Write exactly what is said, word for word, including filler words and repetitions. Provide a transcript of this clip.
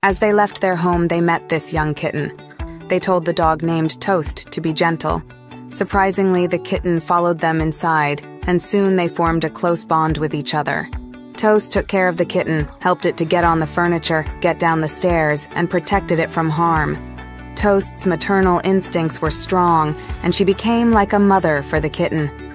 As they left their home, they met this young kitten. They told the dog named Toast to be gentle. Surprisingly, the kitten followed them inside, and soon they formed a close bond with each other. Toast took care of the kitten, helped it to get on the furniture, get down the stairs, and protected it from harm. Toast's maternal instincts were strong, and she became like a mother for the kitten.